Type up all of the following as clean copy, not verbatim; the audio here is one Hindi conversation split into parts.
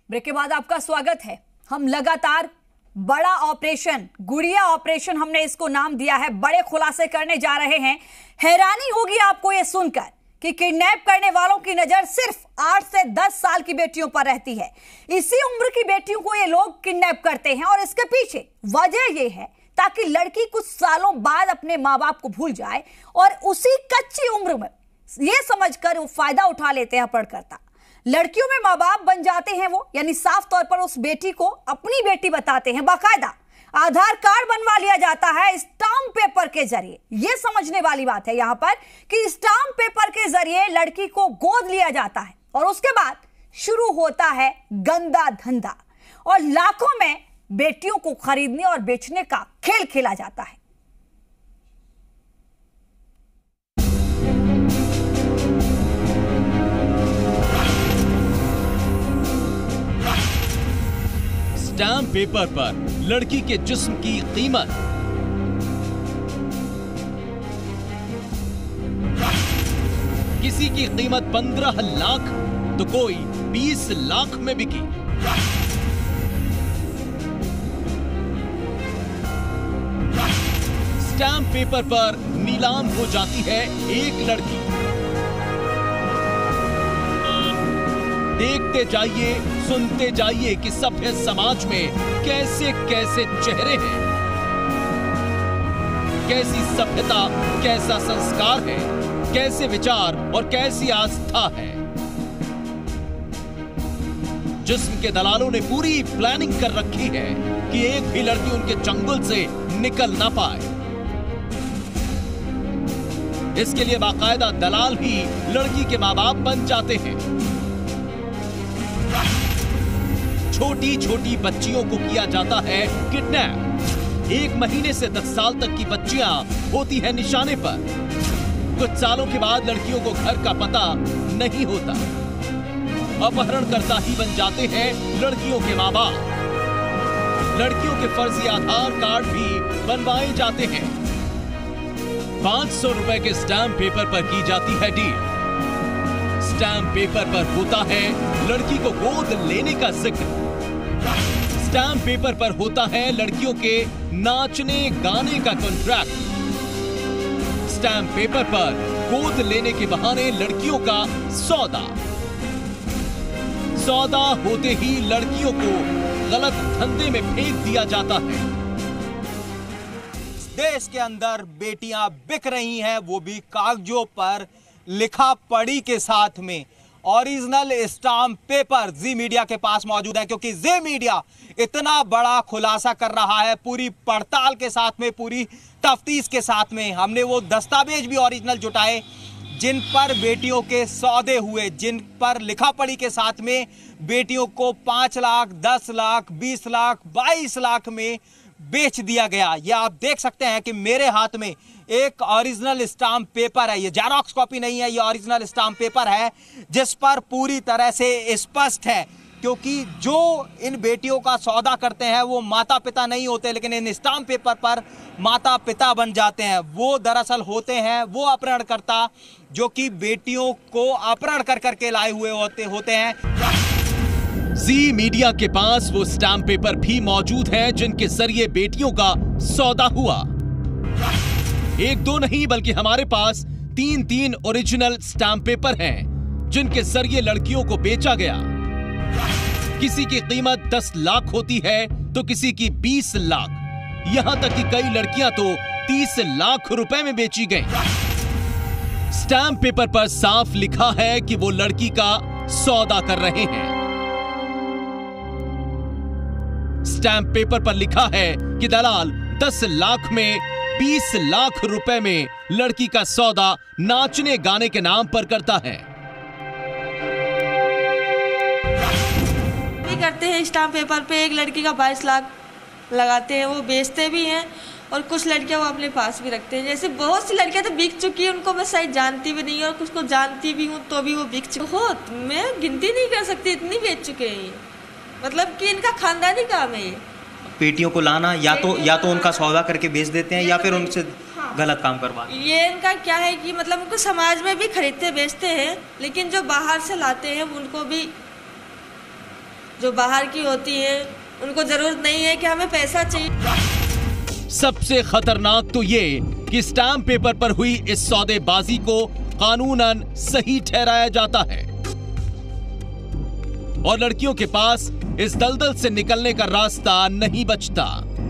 ब्रेक के बाद आपका स्वागत है। हम लगातार बड़ा ऑपरेशन, गुड़िया ऑपरेशन हमने इसको नाम दिया है, बड़े खुलासे करने जा रहे हैं। हैरानी होगी आपको यह सुनकर कि किडनैप करने वालों की नजर सिर्फ 8 से 10 साल की बेटियों पर रहती है। इसी उम्र की बेटियों को ये लोग किडनैप करते हैं और इसके पीछे वजह यह है ताकि लड़की कुछ सालों बाद अपने माँ बाप को भूल जाए और उसी कच्ची उम्र में यह समझकर वो फायदा उठा लेते हैं अपहरणकर्ता। लड़कियों में माँ बाप बन जाते हैं वो, यानी साफ तौर पर उस बेटी को अपनी बेटी बताते हैं। बाकायदा आधार कार्ड बनवा लिया जाता है स्टाम्प पेपर के जरिए। यह समझने वाली बात है यहां पर कि स्टाम्प पेपर के जरिए लड़की को गोद लिया जाता है और उसके बाद शुरू होता है गंदा धंधा और लाखों में बेटियों को खरीदने और बेचने का खेल खेला जाता है। स्टाम्प पेपर पर लड़की के जिस्म की कीमत किसी की कीमत 15 लाख तो कोई 20 लाख में बिकी। स्टाम्प पेपर पर नीलाम हो जाती है एक लड़की। देखते जाइए, सुनते जाइए कि सभ्य समाज में कैसे कैसे चेहरे हैं, कैसी सभ्यता, कैसा संस्कार है, कैसे विचार और कैसी आस्था है। जिस्म के दलालों ने पूरी प्लानिंग कर रखी है कि एक भी लड़की उनके चंगुल से निकल ना पाए। इसके लिए बाकायदा दलाल ही लड़की के मां बाप बन जाते हैं। छोटी छोटी बच्चियों को किया जाता है किडनैप। 1 महीने से 10 साल तक की बच्चियां होती है निशाने पर। कुछ सालों के बाद लड़कियों को घर का पता नहीं होता। अपहरणकर्ता ही बन जाते हैं लड़कियों के मां बाप। लड़कियों के फर्जी आधार कार्ड भी बनवाए जाते हैं। 500 रुपए के स्टाम्प पेपर पर की जाती है डील। स्टाम्प पेपर पर होता है लड़की को गोद लेने का जिक्र। स्टाम्प पेपर पर होता है लड़कियों के नाचने गाने का कॉन्ट्रैक्ट। स्टाम्प पेपर पर गोद लेने के बहाने लड़कियों का सौदा। सौदा होते ही लड़कियों को गलत धंधे में फेंक दिया जाता है। देश के अंदर बेटियां बिक रही हैं, वो भी कागजों पर लिखा पढ़ी के साथ में। Original stamp paper Zee Media के पास मौजूद है, क्योंकि जी मीडिया इतना बड़ा खुलासा कर रहा है पूरी पड़ताल के साथ में, पूरी तफ्तीश के साथ में। हमने वो दस्तावेज भी ओरिजिनल जुटाए जिन पर बेटियों के सौदे हुए, जिन पर लिखा पढ़ी के साथ में बेटियों को 5 लाख, 10 लाख, 20 लाख, 22 लाख में बेच दिया गया। ये आप देख सकते हैं कि मेरे हाथ में एक ओरिजिनल स्टाम्प पेपर है। ये जेरॉक्स कॉपी नहीं है, ये ओरिजिनल स्टाम्प पेपर है जिस पर पूरी तरह से स्पष्ट है, क्योंकि जो इन बेटियों का सौदा करते हैं वो माता पिता नहीं होते, लेकिन इन स्टाम्प पेपर पर माता पिता बन जाते हैं। वो दरअसल होते हैं वो अपहरणकर्ता जो कि बेटियों को अपहरण कर करके लाए हुए होते हैं। जी मीडिया के पास वो स्टाम्प पेपर भी मौजूद हैं जिनके जरिए बेटियों का सौदा हुआ। 1-2 नहीं बल्कि हमारे पास 3 ओरिजिनल स्टाम्प पेपर हैं जिनके जरिए लड़कियों को बेचा गया। किसी की कीमत 10 लाख होती है तो किसी की 20 लाख, यहां तक कि कई लड़कियां तो 30 लाख रुपए में बेची गई। स्टाम्प पेपर पर साफ लिखा है कि वो लड़की का सौदा कर रहे हैं। स्टाम्प पेपर पर लिखा है कि दलाल 10 लाख में 20 लाख रुपए में लड़की का सौदा नाचने गाने के नाम पर करता है। करते हैं स्टाम्प पेपर पे एक लड़की का 22 लाख लगाते हैं, वो बेचते भी हैं और कुछ लड़कियां वो अपने पास भी रखते हैं। जैसे बहुत सी लड़कियां तो बिक चुकी हैं, उनको मैं शायद जानती भी नहीं और कुछ को जानती भी हूँ तो भी वो बिक चुकी। बहुत, मैं गिनती नहीं कर सकती, इतनी बेच चुके हैं। मतलब कि इनका खानदानी काम है। बेटियों को लाना या तो उनका सौदा करके बेच देते हैं या फिर उनसे गलत काम करवाते हैं। ये इनका क्या है कि मतलब उनको समाज में भी खरीदते बेचते हैं, लेकिन जो बाहर से लाते हैं उनको भी जो बाहर की होती हैं उनको ज़रूरत नहीं है कि हमें पैसा चाहिए। सबसे खतरनाक तो ये कि स्टाम्प पेपर पर हुई इस सौदेबाजी को कानूनन सही ठहराया जाता है और लड़कियों के पास इस दलदल से निकलने का रास्ता नहीं बचता।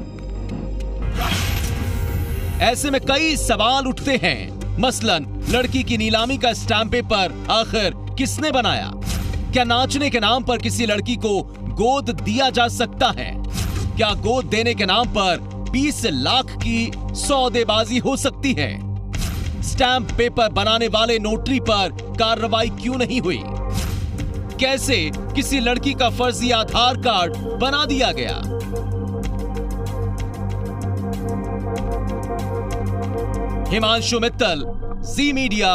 ऐसे में कई सवाल उठते हैं, मसलन लड़की की नीलामी का स्टाम्प पेपर आखिर किसने बनाया? क्या नाचने के नाम पर किसी लड़की को गोद दिया जा सकता है? क्या गोद देने के नाम पर 20 लाख की सौदेबाजी हो सकती है? स्टाम्प पेपर बनाने वाले नोटरी पर कार्रवाई क्यों नहीं हुई? कैसे किसी लड़की का फर्जी आधार कार्ड बना दिया गया? हिमांशु मित्तल, जी मीडिया।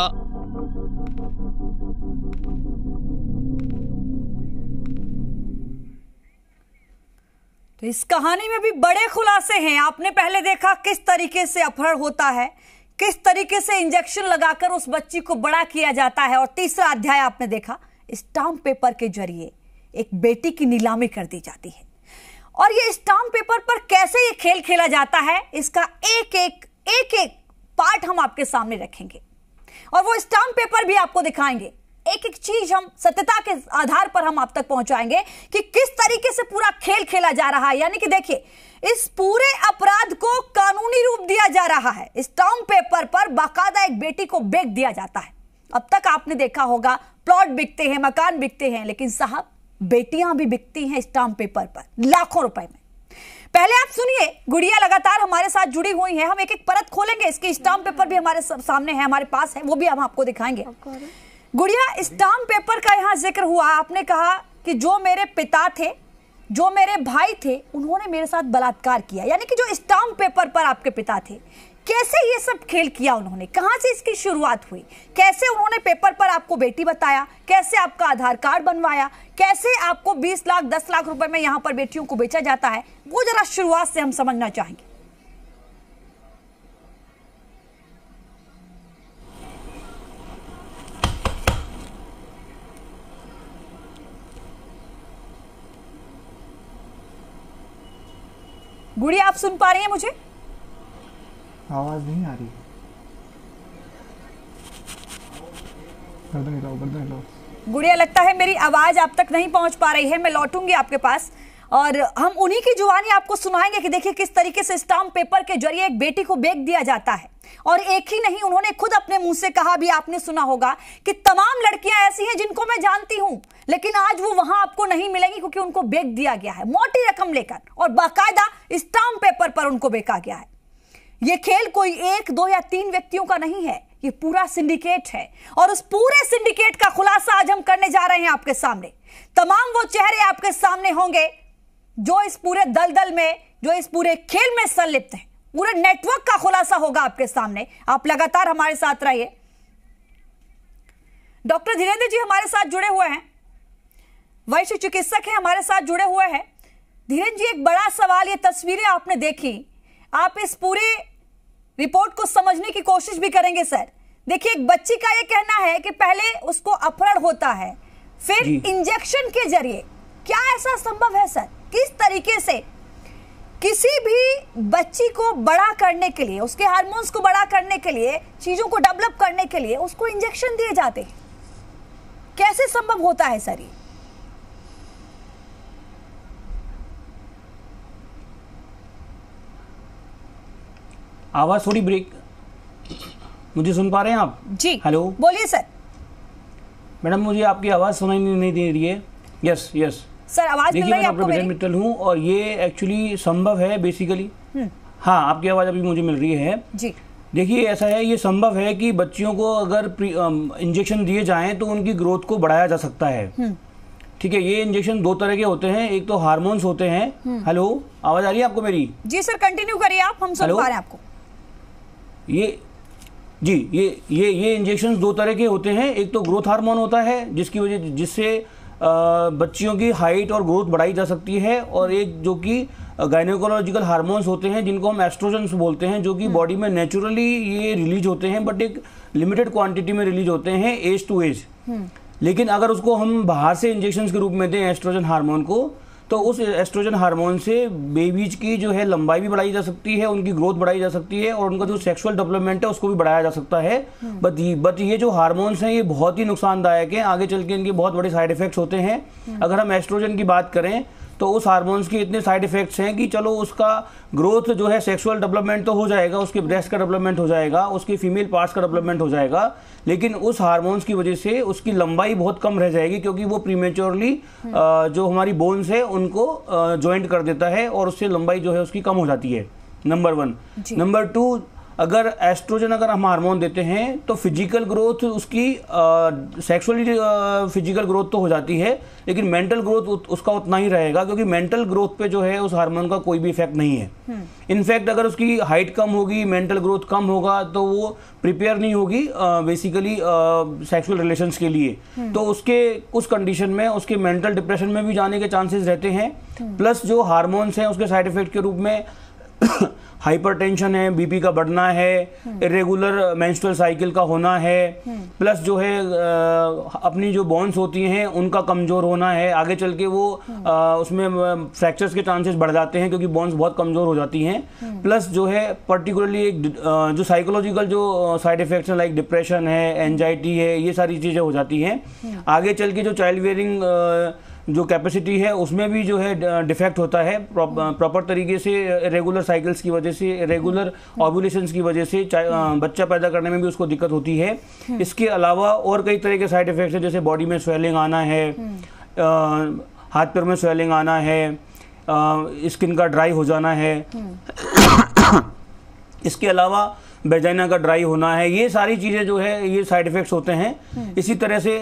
तो इस कहानी में भी बड़े खुलासे हैं। आपने पहले देखा किस तरीके से अपहरण होता है, किस तरीके से इंजेक्शन लगाकर उस बच्ची को बड़ा किया जाता है, और तीसरा अध्याय आपने देखा स्टाम्प पेपर के जरिए एक बेटी की नीलामी कर दी जाती है। और ये स्टाम्प पेपर पर कैसे ये खेल खेला जाता है, इसका एक एक पार्ट हम आपके सामने रखेंगे और वो स्टाम्प पेपर भी आपको दिखाएंगे। एक एक चीज हम सत्यता के आधार पर हम आप तक पहुंचाएंगे कि किस तरीके से पूरा खेल खेला जा रहा है। यानी कि देखिए, इस पूरे अपराध को कानूनी रूप दिया जा रहा है। स्टाम्प पेपर पर बाकायदा एक बेटी को बेच दिया जाता है। अब तक आपने देखा होगा प्लॉट बिकते हैं, मकान बिकते हैं, लेकिन साहब बेटियां भी बिकती हैं स्टाम्प पेपर पर लाखों रुपए में। पहले आप सुनिए, गुड़िया लगातार हमारे साथ जुड़ी हुई है। हम एक एक परत खोलेंगे, इसकी स्टाम्प पेपर भी हमारे सामने है, हमारे पास है, वो भी हम आपको दिखाएंगे। गुड़िया, स्टाम्प पेपर का यहाँ जिक्र हुआ, आपने कहा कि जो मेरे पिता थे, जो मेरे भाई थे, उन्होंने मेरे साथ बलात्कार किया। यानी कि जो स्टाम्प पेपर पर आपके पिता थे, कैसे ये सब खेल किया उन्होंने, कहां से इसकी शुरुआत हुई, कैसे उन्होंने पेपर पर आपको बेटी बताया, कैसे आपका आधार कार्ड बनवाया, कैसे आपको 20 लाख 10 लाख रुपए में यहां पर बेटियों को बेचा जाता है, वो जरा शुरुआत से हम समझना चाहेंगे। गुड़िया, आप सुन पा रही हैं मुझे? आवाज नहीं आ रही। गर्दन हिलाओ। गुड़िया, लगता है मेरी आवाज आप तक नहीं पहुंच पा रही है। मैं लौटूंगी आपके पास और हम उन्हीं की जुबानी आपको सुनाएंगे कि देखिए किस तरीके से स्टाम्प पेपर के जरिए एक बेटी को बेच दिया जाता है। और एक ही नहीं, उन्होंने खुद अपने मुंह से कहा भी, आपने सुना होगा कि तमाम लड़कियां ऐसी हैं जिनको मैं जानती हूं, लेकिन आज वो वहां आपको नहीं मिलेंगी क्योंकि उनको बेच दिया गया है मोटी रकम लेकर, और बाकायदा स्टाम्प पेपर पर उनको बेचा गया है। ये खेल कोई 1, 2 या 3 व्यक्तियों का नहीं है, ये पूरा सिंडिकेट है। और उस पूरे सिंडिकेट का खुलासा आज हम करने जा रहे हैं आपके सामने। तमाम वो चेहरे आपके सामने होंगे जो इस पूरे दलदल में, जो इस पूरे खेल में संलिप्त हैं। पूरे नेटवर्क का खुलासा होगा आपके सामने। आप लगातार हमारे साथ रहिए। डॉक्टर धीरेंद्र जी हमारे साथ जुड़े हुए हैं, वरिष्ठ चिकित्सक हैं, हमारे साथ जुड़े हुए हैं। धीरेंद्र जी, एक बड़ा सवाल, ये तस्वीरें आपने देखी, आप इस पूरे रिपोर्ट को समझने की कोशिश भी करेंगे सर। देखिए, एक बच्ची का ये कहना है कि पहले उसको अपहरण होता है, फिर इंजेक्शन के जरिए, क्या ऐसा संभव है सर? किस तरीके से किसी भी बच्ची को बड़ा करने के लिए, उसके हार्मोन्स को बड़ा करने के लिए, चीजों को डेवलप करने के लिए उसको इंजेक्शन दिए जाते हैं? कैसे संभव होता है सर ये? आवाज थोड़ी ब्रेक, मुझे सुन पा रहे हैं आप? जी, हेलो, बोलिए सर। मैडम, मुझे आपकी आवाज सुनाई नहीं दे रही है। यस सर, आवाज मिल रही है आपको? मैं डॉक्टर मित्तल हूँ और ये एक्चुअली संभव है बेसिकली। हाँ, आपकी आवाज अभी मुझे मिल रही है जी। देखिए, ऐसा है, ये संभव है कि बच्चियों को अगर इंजेक्शन दिए जाएं तो उनकी ग्रोथ को बढ़ाया जा सकता है। ठीक है, ये इंजेक्शन 2 तरह के होते हैं, एक तो हार्मोन्स होते हैं। हेलो, आवाज आ रही है आपको मेरी? जी सर, कंटिन्यू करिए आप, हम सुन पा रहे हैं आपको। ये इंजेक्शन 2 तरह के होते हैं। एक तो ग्रोथ हार्मोन होता है जिससे बच्चियों की हाइट और ग्रोथ बढ़ाई जा सकती है, और एक जो कि गायनेकोलॉजिकल हार्मोन्स होते हैं जिनको हम एस्ट्रोजन्स बोलते हैं, जो कि बॉडी में नेचुरली ये रिलीज होते हैं, बट एक लिमिटेड क्वांटिटी में रिलीज होते हैं एज टू एज। लेकिन अगर उसको हम बाहर से इंजेक्शन के रूप में दें एस्ट्रोजन हार्मोन को, तो उस एस्ट्रोजन हार्मोन से बेबीज की जो है लंबाई भी बढ़ाई जा सकती है, उनकी ग्रोथ बढ़ाई जा सकती है और उनका जो सेक्सुअल डेवलपमेंट है उसको भी बढ़ाया जा सकता है। बट ये जो हार्मोन्स हैं ये बहुत ही नुकसानदायक हैं, आगे चल के इनके बहुत बड़े साइड इफेक्ट्स होते हैं। अगर हम एस्ट्रोजन की बात करें तो उस हार्मोन्स के इतने साइड इफेक्ट्स हैं कि चलो उसका ग्रोथ जो है सेक्सुअल डेवलपमेंट तो हो जाएगा, उसके ब्रेस्ट का डेवलपमेंट हो जाएगा, उसके फीमेल पार्ट्स का डेवलपमेंट हो जाएगा, लेकिन उस हार्मोन्स की वजह से उसकी लंबाई बहुत कम रह जाएगी, क्योंकि वो प्रीमेच्योरली जो हमारी बोन्स है उनको ज्वाइंट कर देता है और उससे लंबाई जो है उसकी कम हो जाती है, नंबर 1। नंबर 2, अगर एस्ट्रोजन अगर हम हार्मोन देते हैं तो फिजिकल ग्रोथ उसकी सेक्सुअली फिजिकल ग्रोथ तो हो जाती है, लेकिन मेंटल ग्रोथ उसका उतना ही रहेगा, क्योंकि मेंटल ग्रोथ पे जो है उस हार्मोन का कोई भी इफेक्ट नहीं है। इनफैक्ट अगर उसकी हाइट कम होगी, मेंटल ग्रोथ कम होगा, तो वो प्रिपेयर नहीं होगी बेसिकली सेक्सुअल रिलेशंस के लिए, तो उसके उस कंडीशन में उसके मेंटल डिप्रेशन में भी जाने के चांसेस रहते हैं। प्लस जो हार्मोन्स हैं उसके साइड इफेक्ट के रूप में हाइपरटेंशन है, बीपी का बढ़ना है, इरेगुलर मेंस्ट्रुअल साइकिल का होना है, प्लस जो है अपनी जो बोन्स होती हैं उनका कमजोर होना है, आगे चल के वो उसमें फ्रैक्चर्स के चांसेस बढ़ जाते हैं क्योंकि बोन्स बहुत कमजोर हो जाती हैं। प्लस जो है पर्टिकुलरली एक जो साइकोलॉजिकल जो साइड इफेक्ट्स हैं लाइक डिप्रेशन है, एंजाइटी है, ये सारी चीजें हो जाती हैं। आगे चल के जो चाइल्ड बेयरिंग जो कैपेसिटी है उसमें भी जो है डिफेक्ट होता है, प्रॉपर तरीके से रेगुलर साइकिल्स की वजह से, रेगुलर ओव्यूलेशंस की वजह से बच्चा पैदा करने में भी उसको दिक्कत होती है। इसके अलावा और कई तरह के साइड इफेक्ट्स हैं, जैसे बॉडी में स्वेलिंग आना है, हाथ पैर में स्वेलिंग आना है, स्किन का ड्राई हो जाना है, इसके अलावा वेजाइना का ड्राई होना है, ये सारी चीज़ें जो है ये साइड इफेक्ट्स होते हैं। इसी तरह से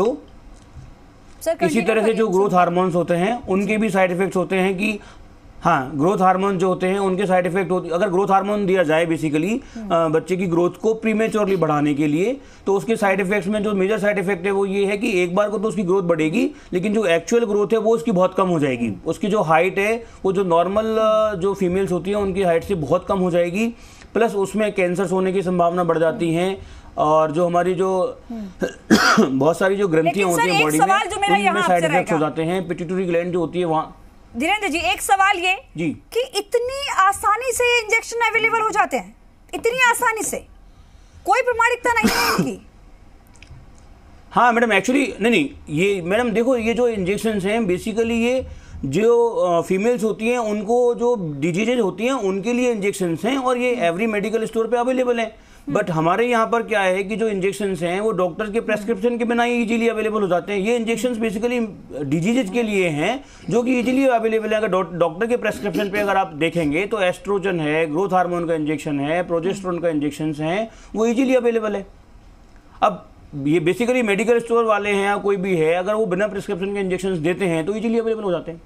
इसी तरह से जो ग्रोथ हार्मोन्स होते हैं उनके भी साइड इफेक्ट्स होते हैं कि हाँ, ग्रोथ हार्मोन जो होते हैं उनके साइड इफेक्ट होते हैं। अगर ग्रोथ हार्मोन दिया जाए बेसिकली बच्चे की ग्रोथ को प्रीमेच्योरली बढ़ाने के लिए, तो उसके साइड इफेक्ट्स में जो मेजर साइड इफेक्ट है वो ये है कि एक बार को तो उसकी ग्रोथ बढ़ेगी, लेकिन जो एक्चुअल ग्रोथ है वो उसकी बहुत कम हो जाएगी। उसकी जो हाइट है वो जो नॉर्मल जो फीमेल्स होती हैं उनकी हाइट से बहुत कम हो जाएगी। प्लस उसमें कैंसर होने की संभावना बढ़ जाती है, और जो हमारी जो बहुत सारी जो ग्रंथियां होती हैं बॉडी में उनमें साइड इफेक्ट्स हो जाते हैं। पिट्यूटरी ग्लैंड जो होती है वहाँ। धीरेन्द्र जी, एक सवाल ये जी कि इतनी आसानी से ये इंजेक्शन अवेलेबल हो जाते हैं, इतनी आसानी से, कोई प्रमाणिकता नहीं है इनकी? हाँ मैडम, एक्चुअली नहीं, ये मैडम देखो, ये जो इंजेक्शंस हैं बेसिकली ये जो फीमेल्स होती हैं उनको जो डिजीजेज होती हैं उनके लिए इंजेक्शंस हैं, और ये एवरी मेडिकल स्टोर पे अवेलेबल हैं। बट हमारे यहाँ पर क्या है कि जो इंजेक्शंस हैं वो डॉक्टर के प्रेस्क्रिप्शन के बिना ही इजीली अवेलेबल हो जाते हैं। ये इंजेक्शंस बेसिकली डिजीजेज के लिए हैं जो कि इजीली अवेलेबल है। अगर डॉक्टर के प्रेस्क्रिप्शन पे अगर आप देखेंगे तो एस्ट्रोजन है, ग्रोथ हार्मोन का इंजेक्शन है, प्रोजेस्टेरोन का इंजेक्शन है, वो इजीली अवेलेबल है। अब ये बेसिकली मेडिकल स्टोर वाले हैं या कोई भी है, अगर वो बिना प्रिस्क्रिप्शन के इंजेक्शन देते हैं तो इजीली अवेलेबल हो जाते हैं।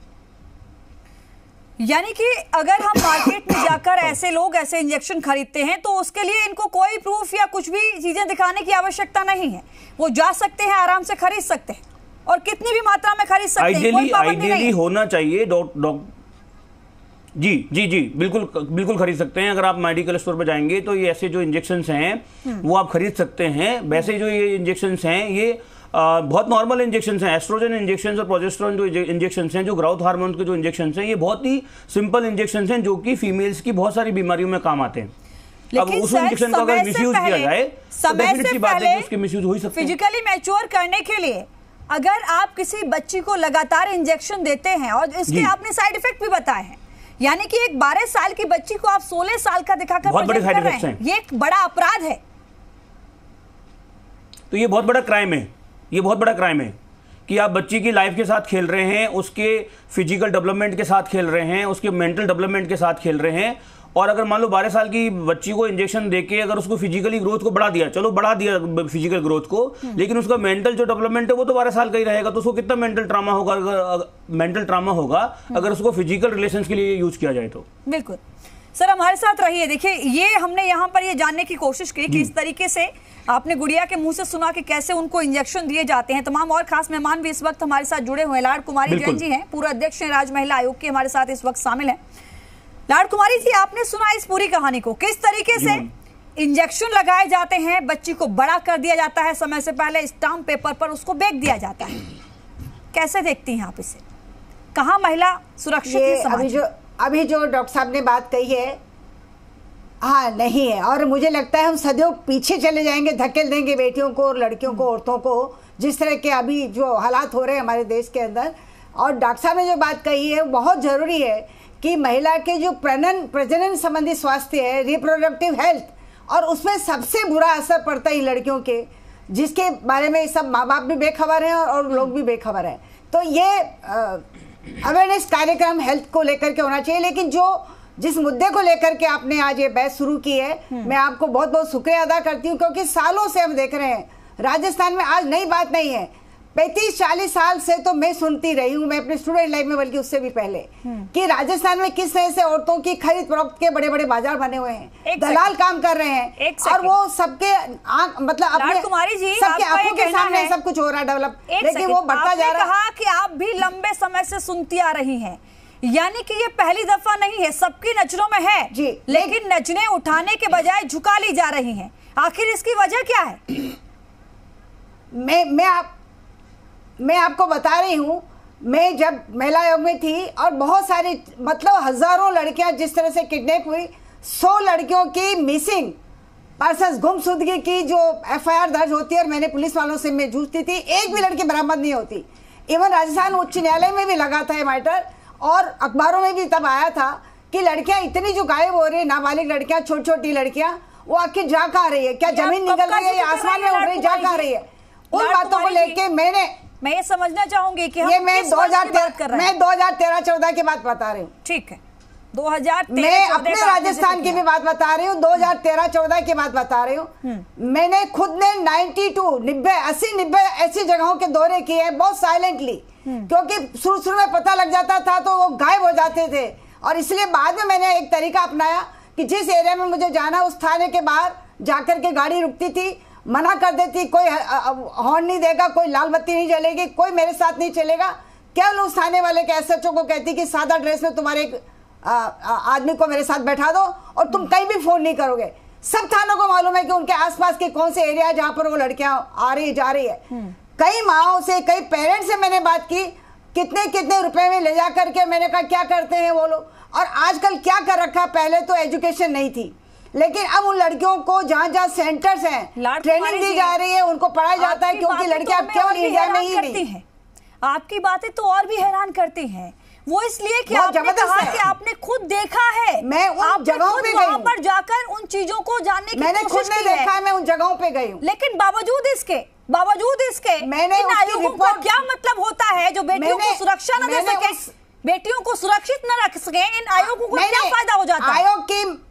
यानी कि अगर हम मार्केट में जाकर ऐसे लोग ऐसे इंजेक्शन खरीदते हैं तो उसके लिए इनको कोई प्रूफ या कुछ भी चीजें दिखाने की आवश्यकता नहीं है, वो जा सकते हैं, आराम से खरीद सकते हैं, और कितनी भी मात्रा में खरीद सकते हैं। आइडियली होना चाहिए जी बिल्कुल खरीद सकते हैं। अगर आप मेडिकल स्टोर पर जाएंगे तो ये ऐसे जो इंजेक्शंस हैं वो आप खरीद सकते हैं। वैसे जो ये इंजेक्शंस हैं ये बहुत नॉर्मल इंजेक्शंस हैं। एस्ट्रोजन इंजेक्शंस और प्रोजेस्टेरोन जो इंजेक्शंस हैं, जो ग्रोथ हार्मोन के जो इंजेक्शंस हैं, ये बहुत ही सिंपल इंजेक्शंस हैं जो कि फीमेल्स की बहुत सारी बीमारियों में काम आते हैं। अब उस इंजेक्शन का अगर मिसयूज किया जाए तो डेफिनेट सी बात है कि उसके मिसयूज हो ही सकते हैं। फिजिकली मैच्योर करने के लिए अगर आप किसी बच्ची को लगातार इंजेक्शन देते हैं, और इसके आपने साइड इफेक्ट भी बताए हैं, यानी कि एक 12 साल की बच्ची को आप 16 साल का दिखाकर बहुत बड़े साइड इफेक्ट्स हैं। ये एक बड़ा अपराध है। तो ये बहुत बड़ा क्राइम है, ये बहुत बड़ा क्राइम है कि आप बच्ची की लाइफ के साथ खेल रहे हैं, उसके फिजिकल डेवलपमेंट के साथ खेल रहे हैं, उसके मेंटल डेवलपमेंट के साथ खेल रहे हैं। और अगर मान लो 12 साल की बच्ची को इंजेक्शन देके अगर उसको फिजिकली ग्रोथ को बढ़ा दिया, चलो बढ़ा दिया फिजिकल ग्रोथ को, लेकिन उसका मेंटल जो डेवलपमेंट है वो तो 12 साल का ही रहेगा, तो उसको कितना मेंटल ट्रामा होगा अगर उसको फिजिकल रिलेशंस के लिए यूज किया जाए तो। बिल्कुल सर, हमारे साथ रहिए। देखिए, ये हमने यहाँ पर ये जानने की कोशिश की कि इस तरीके से आपने गुड़िया के मुंह से सुना कि कैसे उनको इंजेक्शन दिए जाते हैं। तमाम और खास मेहमान भी इस वक्त हमारे साथ जुड़े हुए हैं। लाड़ कुमारी जैन जी हैं, पूर्व अध्यक्ष हैं राज्य महिला आयोग के, हमारे साथ इस वक्त शामिल हैं। लाड़ कुमारी जी, आपने सुना इस पूरी कहानी को, किस तरीके से इंजेक्शन लगाए जाते हैं, बच्ची को बड़ा कर दिया जाता है, समय से पहले स्टाम्प पेपर पर उसको बेच दिया जाता है। कैसे देखती हैं आप इसे? कहाँ महिला सुरक्षित है समाज? अभी जो डॉक्टर साहब ने बात कही है, हाँ नहीं है, और मुझे लगता है हम सदियों पीछे चले जाएंगे, धकेल देंगे बेटियों को और लड़कियों को, औरतों को, जिस तरह के अभी जो हालात हो रहे हैं हमारे देश के अंदर। और डॉक्टर साहब ने जो बात कही है वो बहुत ज़रूरी है कि महिला के जो प्रजनन संबंधी स्वास्थ्य है, रिप्रोडक्टिव हेल्थ, और उसमें सबसे बुरा असर पड़ता है लड़कियों के, जिसके बारे में सब माँ बाप भी बेखबर हैं और लोग भी बेखबर हैं। तो ये अवेयरनेस कार्यक्रम हेल्थ को लेकर के होना चाहिए। लेकिन जिस मुद्दे को लेकर के आपने आज ये बहस शुरू की है, मैं आपको बहुत बहुत शुक्रिया अदा करती हूँ, क्योंकि सालों से हम देख रहे हैं राजस्थान में, आज नई बात नहीं है, 35-40 साल से तो मैं सुनती रही हूँ, मैं अपने स्टूडेंट लाइफ में, बल्कि उससे भी पहले, कि राजस्थान में किस तरह से औरतों की खरीद फरोख्त के बड़े बड़े बाजार बने हुए हैं, दलाल काम कर रहे हैं, और वो सबके मतलब अपने सबके आंखों के सामने सब कुछ हो रहा है डेवलप, लेकिन वो बढ़ता जा रहा है। कहा कि आप भी लंबे समय से सुनती आ रही हैं, यानी कि ये पहली दफा नहीं है, सबकी नजरों में है जी, लेकिन नजरें उठाने के बजाय झुका ली जा रही हैं। आखिर इसकी वजह क्या है? मैं आपको बता रही हूँ, मैं जब महिला आयोग में थी और बहुत सारी मतलब हजारों लड़कियां जिस तरह से किडनैप हुई, 100 लड़कियों की मिसिंग पर्सन्स, गुमशुदगी की जो FIR दर्ज होती है, और मैंने पुलिस वालों से मैं जूझती थी, एक भी लड़की बरामद नहीं होती। इवन राजस्थान उच्च न्यायालय में भी लगा था ये मैटर, और अखबारों में भी तब आया था कि लड़कियां इतनी जो गायब हो रही है, नाबालिग लड़कियां, छोटी छोटी लड़कियां, वो आखिर जा कहाँ रही है, क्या जमीन निकल रही है या आसमान में उड़ रही, जा कहाँ रही है? उन बातों को लेके मैं ये समझना चाहूंगी कि ये मैं 2013-14 की बात बता रही हूँ। ठीक है, 2013 मैं अपने राजस्थान की भी बात बता रही हूँ, 2013-14 की बात बता रही हूँ। मैंने खुद ने 90 ऐसी जगहों के दौरे किए हैं, बहुत साइलेंटली, क्योंकि शुरू में पता लग जाता था तो वो गायब हो जाते थे, और इसलिए बाद में मैंने एक तरीका अपनाया कि जिस एरिया में मुझे जाना, उस थाने के बाहर जाकर के गाड़ी रुकती थी, मना कर देती, कोई हॉर्न नहीं देगा, कोई लाल बत्ती नहीं जलेगी, कोई मेरे साथ नहीं चलेगा, केवल उस थाने वाले के SHO को कहती कि सादा ड्रेस में तुम्हारे एक आदमी को मेरे साथ बैठा दो, और तुम कहीं भी फोन नहीं करोगे। सब थानों को मालूम है कि उनके आसपास के कौन से एरिया है जहां पर वो लड़कियां आ रही जा रही है। कई माओं से, कई पेरेंट्स से मैंने बात की, कितने रुपए में ले जा करके, मैंने कहा क्या करते हैं वो लोग, और आजकल क्या कर रखा, पहले तो एजुकेशन नहीं थी, लेकिन अब उन लड़कियों को जहाँ सेंटर्स हैं, ट्रेनिंग दी जा रही है, उनको पढ़ाया जाता है, क्योंकि लड़कियां केवल इंडिया में ही नहीं हैं। आपकी बातें तो और भी हैरान करती हैं, वो इसलिए कि आपने कहा कि आपने खुद देखा है, मैं उन जगहों पे गई हूं, पर जाकर उन चीजों को जानने की मैंने खुद नहीं देखा है, मैं उन जगहों पे गई हूं, लेकिन बावजूद इसके मैंने इन आयोगों का क्या मतलब होता है जो बेटियों को सुरक्षा न दे सके, बेटियों को सुरक्षित न रख सके, इन आयोगों को क्या फायदा हो जाता है? आयोग की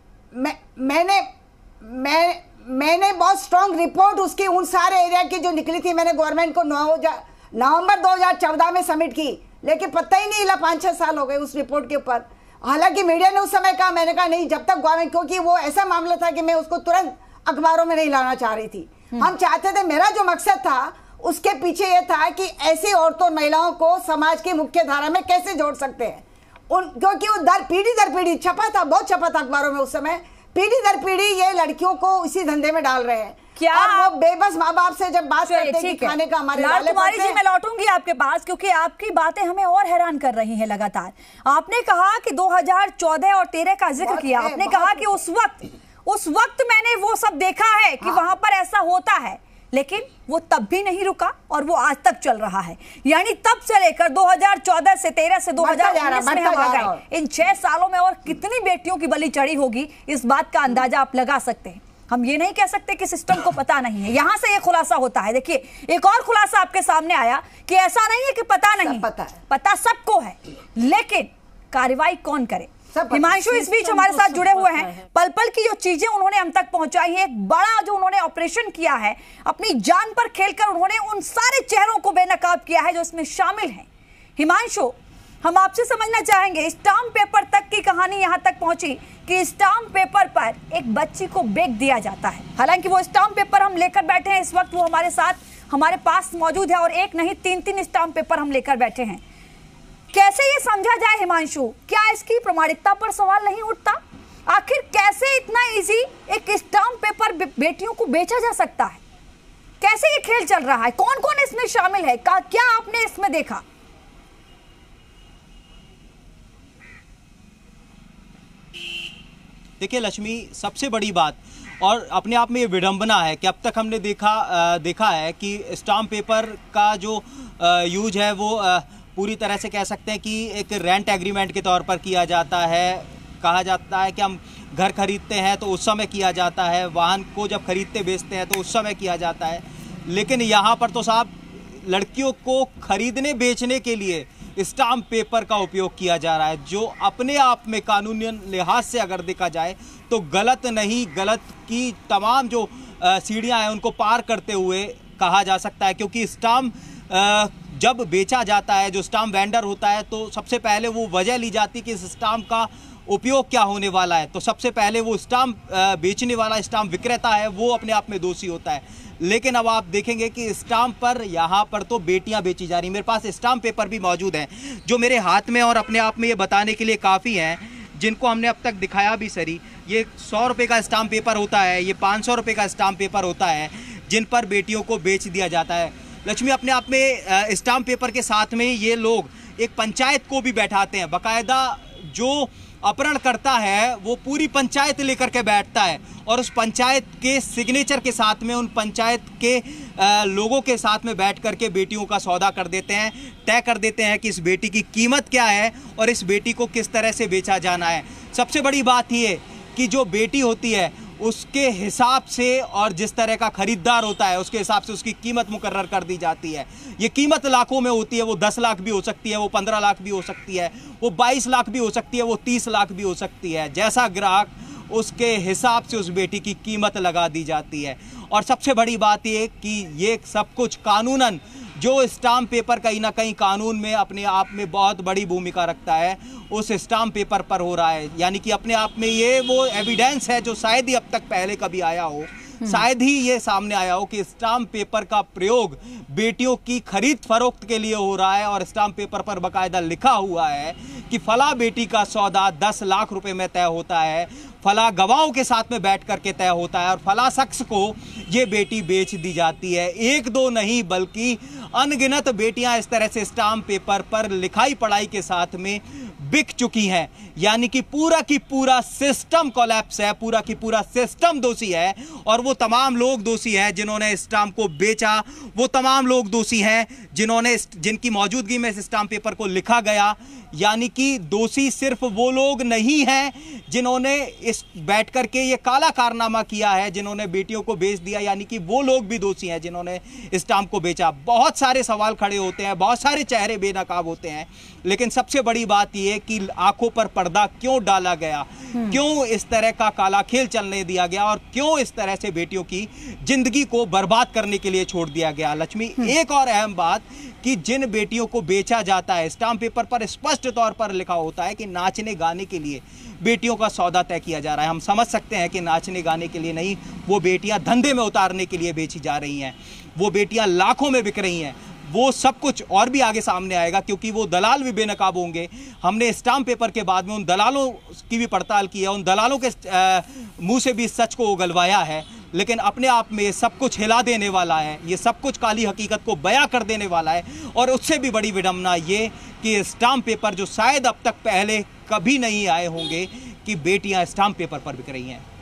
मैंने बहुत स्ट्रॉन्ग रिपोर्ट उसकी उन सारे एरिया की जो निकली थी, मैंने गवर्नमेंट को नवंबर 2014 में सबमिट की, लेकिन पता ही नहीं, 5-6 साल हो गए उस रिपोर्ट के ऊपर। हालांकि मीडिया ने उस समय कहा, मैंने कहा नहीं, जब तक गवर्नमेंट, क्योंकि वो ऐसा मामला था कि मैं उसको तुरंत अखबारों में नहीं लाना चाह रही थी। हम चाहते थे, मेरा जो मकसद था उसके पीछे ये था कि ऐसी औरतों, महिलाओं को समाज की मुख्य धारा में कैसे जोड़ सकते हैं, क्योंकि वो पीढ़ी दर पीढ़ी छपा था, बहुत छपा था अखबारों में उस समय, पीढ़ी दर पीढ़ी ये लड़कियों को इसी धंधे में डाल रहे हैं। क्या और वो बेबस माँ बाप से जब बात करते हैं कि खाने का हमारे वाले कुमारी जी, मैं लौटूंगी आपके पास, क्योंकि आपकी बातें हमें और हैरान कर रही हैं लगातार। आपने कहा कि 2014 और 13 का जिक्र किया, आपने कहा कि उस वक्त मैंने वो सब देखा है कि वहां पर ऐसा होता है, लेकिन वो तब भी नहीं रुका और वो आज तक चल रहा है। यानी तब से लेकर 2014 से 13 से 2019 में हम आ गए, इन 6 सालों में और कितनी बेटियों की बलि चढ़ी होगी, इस बात का अंदाजा आप लगा सकते हैं। हम ये नहीं कह सकते कि सिस्टम को पता नहीं है, यहां से ये खुलासा होता है। देखिए, एक और खुलासा आपके सामने आया कि ऐसा नहीं है कि पता नहीं, पता सबको है, लेकिन कार्रवाई कौन करे। हिमांशु इस बीच हमारे साथ जुड़े हुए हैं, पल पल की जो चीजें उन्होंने हम तक पहुंचाई हैं, एक बड़ा जो उन्होंने ऑपरेशन किया है, अपनी जान पर खेलकर उन्होंने उन सारे चेहरों को बेनकाब किया है जो इसमें शामिल हैं। हिमांशु, हम आपसे समझना चाहेंगे, स्टाम्प पेपर तक की कहानी यहां तक पहुंची कि स्टाम्प पेपर पर एक बच्ची को बेच दिया जाता है। हालांकि वो स्टाम्प पेपर हम लेकर बैठे हैं, इस वक्त वो हमारे साथ हमारे पास मौजूद है, और एक नहीं 3-3 स्टाम्प पेपर हम लेकर बैठे हैं। कैसे ये समझा जाए हिमांशु, क्या इसकी प्रामाणिकता पर सवाल नहीं उठता आखिर कैसे इतना इजी एक स्टाम्प पेपर बेटियों को बेचा जा सकता है? कैसे ये खेल चल रहा है? कौन कौन इसमें शामिल है? क्या आपने इसमें देखा? देखिए लक्ष्मी, सबसे बड़ी बात और अपने आप में ये विडंबना है कि अब तक हमने देखा है कि स्टाम्प पेपर का जो यूज है वो पूरी तरह से कह सकते हैं कि एक रेंट एग्रीमेंट के तौर पर किया जाता है। कहा जाता है कि हम घर खरीदते हैं तो उस समय किया जाता है, वाहन को जब खरीदते बेचते हैं तो उस समय किया जाता है। लेकिन यहाँ पर तो साहब लड़कियों को खरीदने बेचने के लिए स्टाम्प पेपर का उपयोग किया जा रहा है, जो अपने आप में कानूनी लिहाज से अगर देखा जाए तो गलत नहीं, गलत की तमाम जो सीढ़ियां हैं उनको पार करते हुए कहा जा सकता है। क्योंकि स्टाम्प जब बेचा जाता है, जो स्टाम्प वेंडर होता है, तो सबसे पहले वो वजह ली जाती है कि इस स्टाम्प का उपयोग क्या होने वाला है। तो सबसे पहले वो स्टाम्प बेचने वाला, स्टाम्प विक्रेता है, वो अपने आप में दोषी होता है। लेकिन अब आप देखेंगे कि स्टाम्प पर यहाँ पर तो बेटियां बेची जा रही। मेरे पास स्टाम्प पेपर भी मौजूद हैं जो मेरे हाथ में और अपने आप में ये बताने के लिए काफ़ी हैं, जिनको हमने अब तक दिखाया भी सरी। ये 100 रुपये का स्टाम्प पेपर होता है, ये 500 रुपये का स्टाम्प पेपर होता है, जिन पर बेटियों को बेच दिया जाता है। लक्ष्मी, अपने आप में स्टाम्प पेपर के साथ में ये लोग एक पंचायत को भी बैठाते हैं। बाकायदा जो अपहरण करता है वो पूरी पंचायत लेकर के बैठता है और उस पंचायत के सिग्नेचर के साथ में उन पंचायत के लोगों के साथ में बैठ करके बेटियों का सौदा कर देते हैं, तय कर देते हैं कि इस बेटी की कीमत क्या है और इस बेटी को किस तरह से बेचा जाना है। सबसे बड़ी बात ये कि जो बेटी होती है उसके हिसाब से और जिस तरह का खरीदार होता है उसके हिसाब से उसकी कीमत मुकर्रर कर दी जाती है। ये कीमत लाखों में होती है, वो 10 लाख भी हो सकती है, वो 15 लाख भी हो सकती है, वो 22 लाख भी हो सकती है, वो 30 लाख भी हो सकती है। जैसा ग्राहक उसके हिसाब से उस बेटी की कीमत लगा दी जाती है। और सबसे बड़ी बात ये कि ये सब कुछ कानूनन, जो स्टाम्प पेपर कहीं ना कहीं कानून में अपने आप में बहुत बड़ी भूमिका रखता है, उस स्टाम्प पेपर पर हो रहा है। यानी कि अपने आप में ये वो एविडेंस है जो शायद ही अब तक पहले कभी आया हो, शायद ही ये सामने आया हो कि स्टाम्प पेपर का प्रयोग बेटियों की खरीद फरोख्त के लिए हो रहा है। और स्टाम्प पेपर पर बाकायदा लिखा हुआ है कि फला बेटी का सौदा 10 लाख रुपए में तय होता है, फला गवाहों के साथ में बैठ करके तय होता है और फला शख्स को ये बेटी बेच दी जाती है। एक दो नहीं बल्कि अनगिनत बेटियां इस तरह से स्टाम्प पेपर पर लिखाई पढ़ाई के साथ में बिक चुकी हैं। यानी कि पूरा की पूरा सिस्टम कोलैप्स है, पूरा की पूरा सिस्टम दोषी है और वो तमाम लोग दोषी हैं जिन्होंने स्टाम्प को बेचा। वो तमाम लोग दोषी हैं जिनकी मौजूदगी में इस स्टाम्प पेपर को लिखा गया। यानी कि दोषी सिर्फ वो लोग नहीं हैं जिन्होंने इस बैठ करके ये काला कारनामा किया है, जिन्होंने बेटियों को बेच दिया। यानी कि वो लोग भी दोषी हैं जिन्होंने स्टाम्प को बेचा। बहुत सारे सवाल खड़े होते हैं, बहुत सारे चेहरे बेनकाब होते हैं, लेकिन सबसे बड़ी बात यह कि आंखों पर पर्दा क्यों डाला गया, क्यों इस तरह का काला खेल चलने दिया गया और क्यों इस तरह से बेटियों की जिंदगी को बर्बाद करने के लिए छोड़ दिया गया। लक्ष्मी, एक और अहम बात कि जिन बेटियों को बेचा जाता है, स्टाम्प पेपर पर स्पष्ट तौर पर लिखा होता है कि नाचने गाने के लिए बेटियों का सौदा तय किया जा रहा है। हम समझ सकते हैं कि नाचने गाने के लिए नहीं, वो बेटियां धंधे में उतारने के लिए बेची जा रही हैं, वो बेटियां लाखों में बिक रही हैं। वो सब कुछ और भी आगे सामने आएगा क्योंकि वो दलाल भी बेनकाब होंगे। हमने स्टाम्प पेपर के बाद में उन दलालों की भी पड़ताल की है, उन दलालों के मुंह से भी इस सच को उगलवाया है। लेकिन अपने आप में ये सब कुछ हिला देने वाला है, ये सब कुछ काली हकीकत को बयां कर देने वाला है। और उससे भी बड़ी विडंबना ये कि स्टाम्प पेपर जो शायद अब तक पहले कभी नहीं आए होंगे कि बेटियां स्टाम्प पेपर पर बिक रही हैं।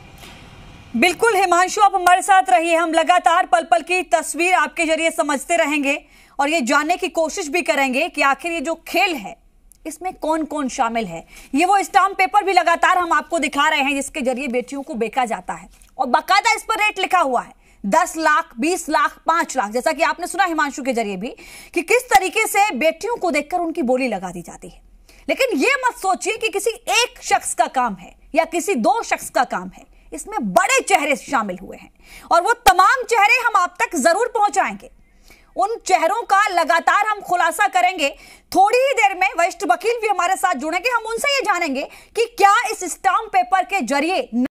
बिल्कुल हिमांशु, आप हमारे साथ रहिए। हम लगातार पल पल की तस्वीर आपके जरिए समझते रहेंगे और ये जानने की कोशिश भी करेंगे कि आखिर ये जो खेल है इसमें कौन कौन शामिल है। ये वो स्टाम्प पेपर भी लगातार हम आपको दिखा रहे हैं जिसके जरिए बेटियों को बेचा जाता है और बाकायदा इस पर रेट लिखा हुआ है 10 लाख, 20 लाख, 5 लाख। जैसा कि आपने सुना हिमांशु के जरिए भी कि किस तरीके से बेटियों को देखकर उनकी बोली लगा दी जाती है। लेकिन यह मत सोचिए कि किसी एक शख्स का काम है या किसी 2 शख्स का काम है, इसमें बड़े चेहरे शामिल हुए हैं और वो तमाम चेहरे हम आप तक जरूर पहुंचाएंगे। उन चेहरों का लगातार हम खुलासा करेंगे। थोड़ी ही देर में वरिष्ठ वकील भी हमारे साथ जुड़ेंगे, हम उनसे ये जानेंगे कि क्या इस स्टाम्प पेपर के जरिए